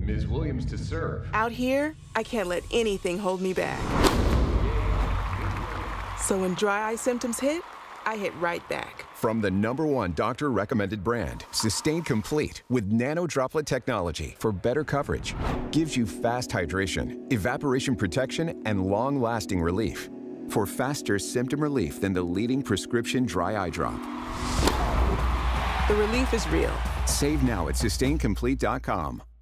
Ms. Williams to serve. Out here, I can't let anything hold me back. So when dry eye symptoms hit, I hit right back. From the #1 doctor-recommended brand, SYSTANE Complete with nano-droplet technology for better coverage. Gives you fast hydration, evaporation protection, and long-lasting relief. For faster symptom relief than the leading prescription dry eye drop. The relief is real. Save now at SYSTANEcomplete.com.